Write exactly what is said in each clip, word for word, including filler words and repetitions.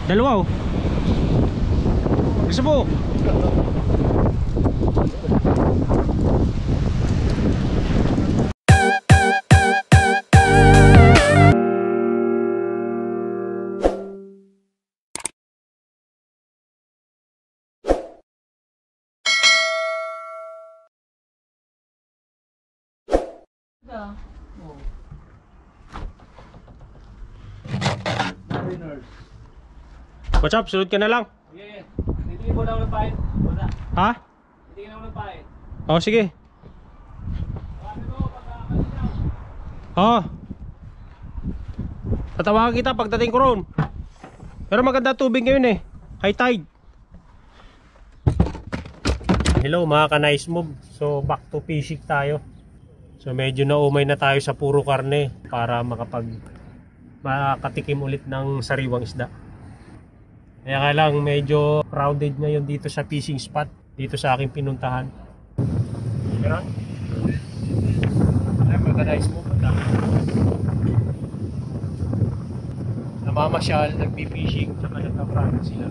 Dalawa oh. Gusto po. What's up? Sunod ka na lang. Yeah, hindi mo na ako nagpahit. Wala. Ha? Hindi ka na ako nagpahit. Oh, sige. Oh. Tatawagan kita pagdating ko roon. Pero maganda tubig ngayon eh. High tide. Hello mga ka-nice move. So back to fishing tayo. So medyo naumay na tayo sa puro karne para makapag makatikim ulit ng sariwang isda. Kaya nga lang medyo crowded ngayon dito sa fishing spot, dito sa aking pinuntahan. Pero ay mag-nice mo punta. Namamasyal, nagpi-fishing, tsaka nagka-practice sila.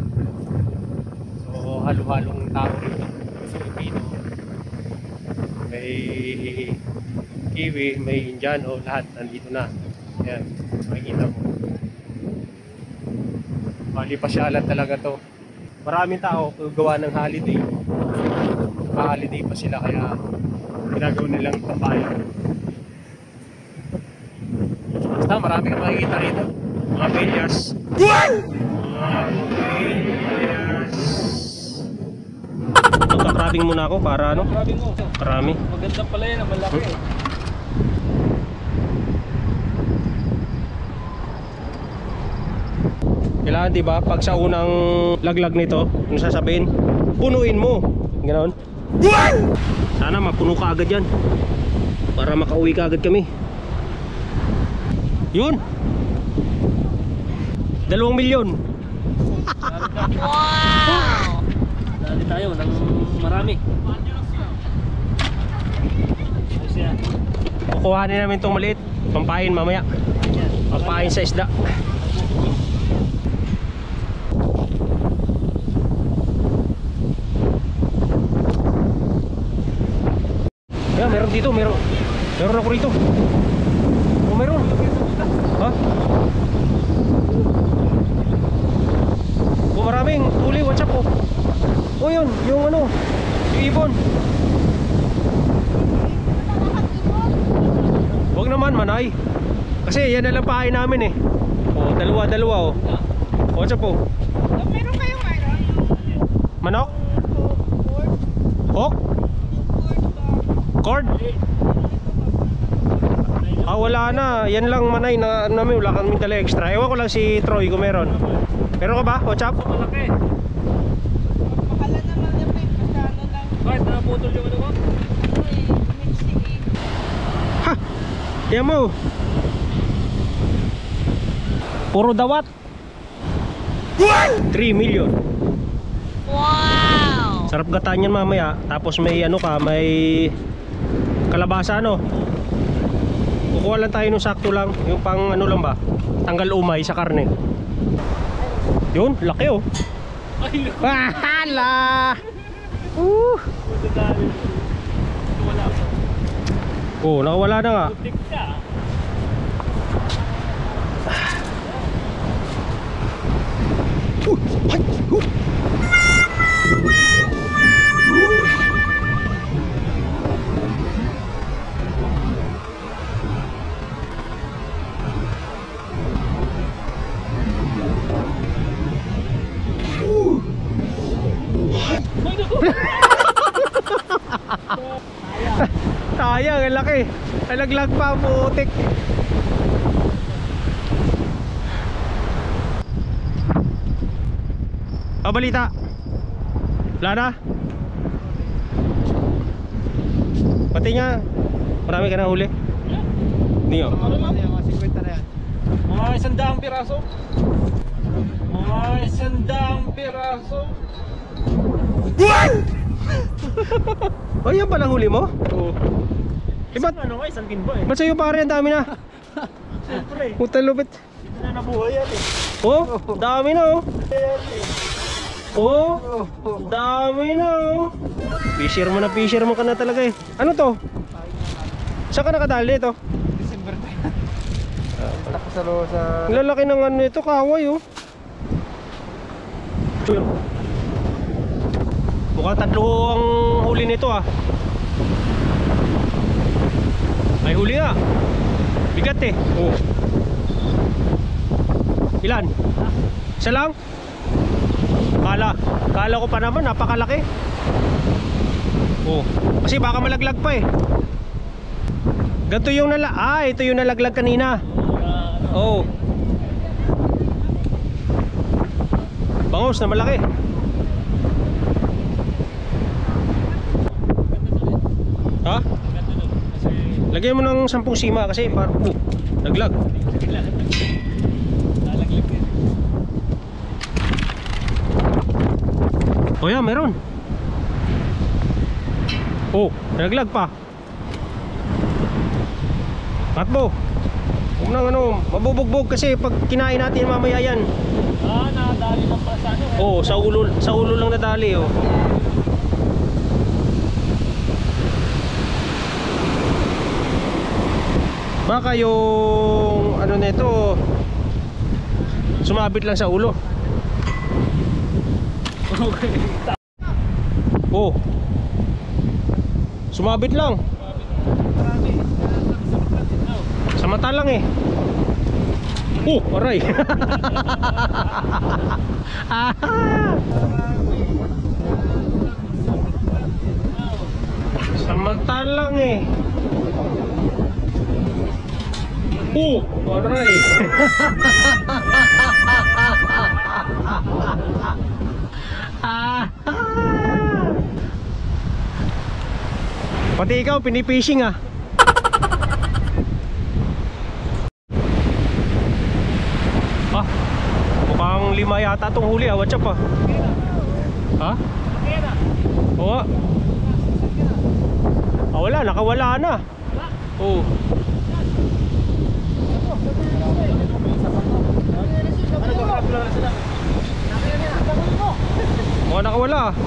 So halo-halong tao rito, Filipino. May Kiwi, may Indiano, lahat nandito na. Ayan, makikita mo. Bali pasyalan talaga to. Maraming tao gawa ng holiday. Holiday pa sila kaya ginagawa nilang tambayan. Basta marami kang makikita rito. Mga pelyas. Mga pelyas. Magka-crabbing muna ako para ano? Crabbing mo. Karami. Maganda pala yan, malaki eh. Kailangan diba pag sa unang laglag nito, kung sasabihin, punuin mo. Ganoon. Sana mapuno ka agad yan para makauwi ka agad kami. Yun. Dalawang milyon. Wow! Dali tayo ng marami. Kukuhanin namin itong maliit. Pampain mamaya. Pampain sa isda. Yeah, meron dito, meron. Meron ako rito. Oh, meron. Ha? Oh, maraming huli, watch up oh. Oh, yun, yung ano, yung ibon. Huwag naman, manay. Kasi yan na lang pahain namin eh. Oh, dalawa-dalawa oh. Watch up oh. Meron kayong ano? Manok? Hawk? Cord? Ah, wala na. Yan lang manay na ano namin. Wala kami tala extra. Ewan ko lang si Troy kung meron. Meron ka ba? What's up? Malaki. Makala naman yung may kasano lang. Bakit naputol yung ano ko? Ha! Yan mo. Puro dawat. three million. Wow! Sarap gataan yan mamaya. Tapos may ano ka, may kalabasa no. Kukuha lang tayo ng sakto lang. Yung pang ano lang ba, tanggal umay sa karne. Yun, laki oh. Ay, Hala! Uh. wala pa. Oh, nakawala na nga. Putik ka. Uh, hay, uh. Sayang, ang laki. Nalaglag pa, putik. O, balita. Wala na? Pati nga, marami ka na huli? Hindi o. Mga isandang piraso. Mga isandang piraso. O, yan palang huli mo? Oo. Eh, ba't, Ano nga, isang timba eh. ba't sa'yo pare, ang dami na? Siyempre. Puta lupit. Wala nabuhay yan eh. Oh, dami na oh. Oh, dami na oh. Fisher mo na, fisher mo ka na talaga eh. Ano to? Saan ka nakadali ito? December pa yan. Tapos sa loob sa... Ang lalaki ng ano ito, kaway oh. Mukhang tatlo ang huli nito ah. May huli na. Bigat eh. Oh. Ilan? Isa lang? Kala, kala ko pa naman napakalaki. Oh, kasi baka malaglag pa eh. Ganito yung nala, ah, ito yung nalaglag kanina. Oh. Bangos na malaki. Ha? Lagyan mo ng sampung sima kasi parang oh, naglag. Oh yan, meron. Oh, naglag pa. Matbo. Huwag nang ano, mabubugbog kasi pag kinain natin mamaya yan. Ah, nakadali lang pa sa ano. Oh, sa ulo, sa ulo lang nadali oh. Baka yung ano nito sumabit lang sa ulo. Okay. Oh. Sumabit lang. Sa mata lang eh. Oh, aray. Sa mata lang eh. Oh, aray. Pati ikaw pinipishing ah. Ah, mukhang lima yata tong huli ah. What's up ah? Ha? Oo. Ah, wala, nakawala na. Oh. Mukhang nakawala ah.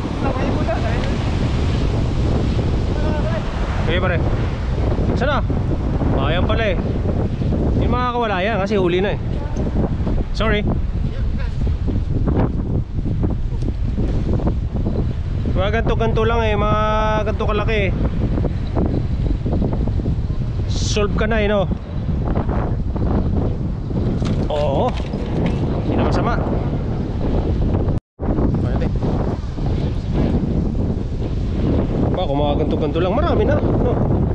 Okay pare. Sana? Ayan pala eh. Hindi makakawala yan kasi huli na eh. Sorry. Mga ganto-ganto lang eh. Mga ganto kalaki eh. Solve ka na eh no. Oo. Hindi na masama. Kung mga ganto-ganto lang, marami na no?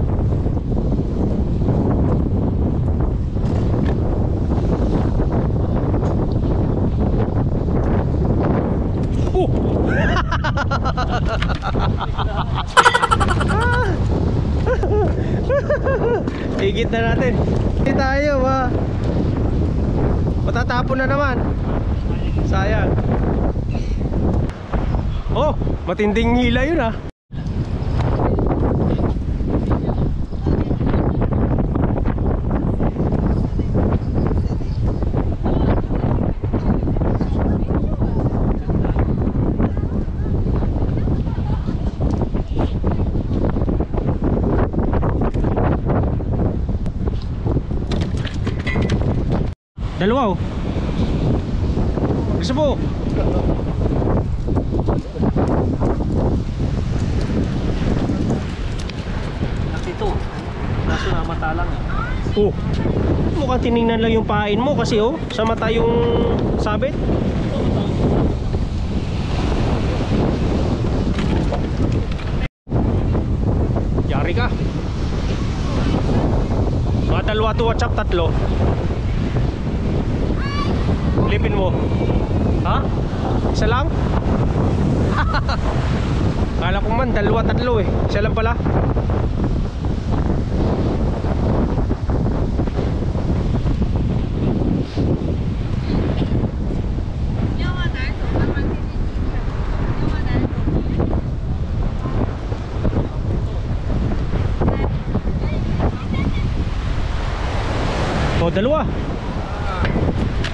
Oh! Higit na natin. Hindi tayo ha. Matatapon na naman. Sayang. Oh, matinding hila yun ha. Dalawa oh. Gusto mo? Ito. Kaso na mata lang eh. Oh. Mukhang tiningnan lang yung pain mo kasi oh, sa mata yung sabit. Yari ka. Mga dalawa to, WhatsApp tatlo. Lipin mo. Ha? Isa lang? Kala ko man dalawa tatlo eh. Isa lang pala. O, dalawa.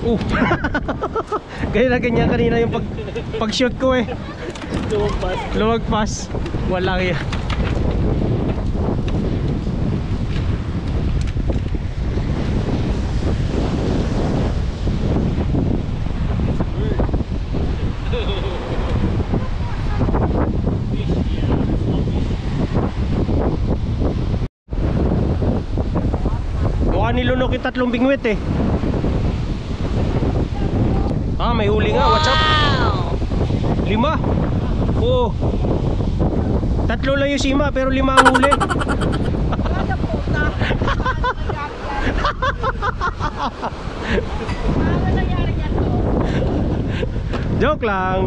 Oh. Ganyan na ganyan kanina yung pag, pag-shoot ko eh. Lumagpas. Lumagpas. Walang yan. Mukha nilunok yung tatlong bingwit eh. Ah, may huli nga. What's up? Lima. Oo. Tatlo lang yung sima pero lima ang huli. Wala na puta. Paano nangyari yan to? Joke lang.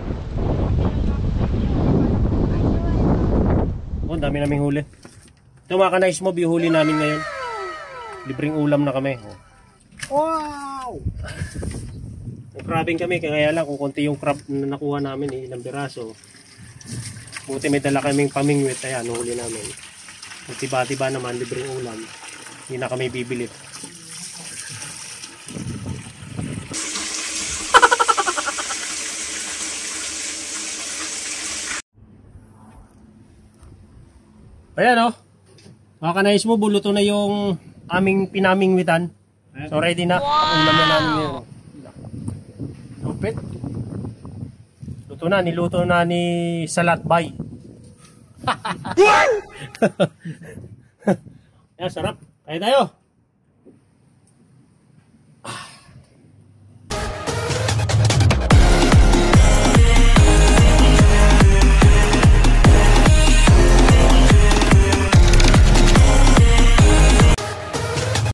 Oh, dami naming huli. Ito mga ka-nice mob, yung huli namin ngayon. Libreng ulam na kami. Wow! Crabbing kami, kaya lang kung konti yung crab na nakuha namin, eh, ilang piraso. Buti may dala kaming pamingwit, ayan, huli namin. Tiba-tiba naman, libreng ulam. Hindi na kami bibili. Ayan o. Oh. Mga ka-nice mo, buluto na yung aming pinamingwitan. So ready na. Wow! Ulam na namin ngayon. Lupit. Luto na, niluto na ni Salatbay. Ayan, sarap. Kaya tayo.